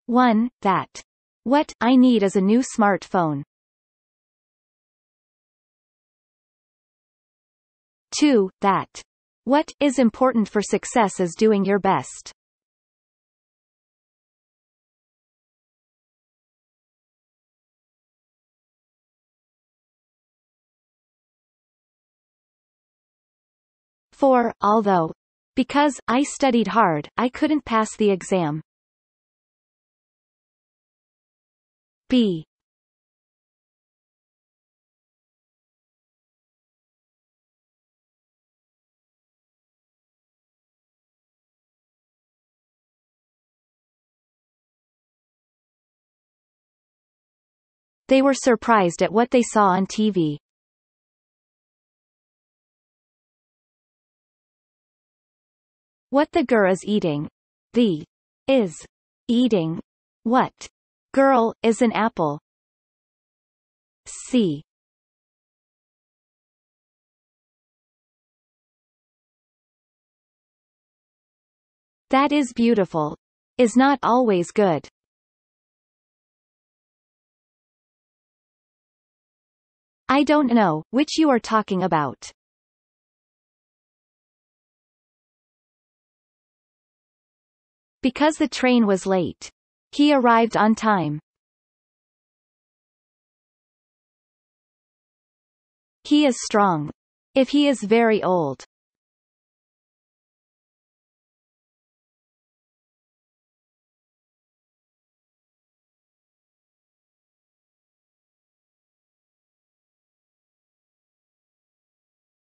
1. That. What I need is a new smartphone. 2. That. What is important for success is doing your best. 4. Although. Because I studied hard, I couldn't pass the exam. B. They were surprised at what they saw on TV. What the girl is eating. The is eating what girl is an apple. C. That is beautiful. Is not always good. I don't know which you are talking about. Because the train was late. He arrived on time. He is strong. If he is very old.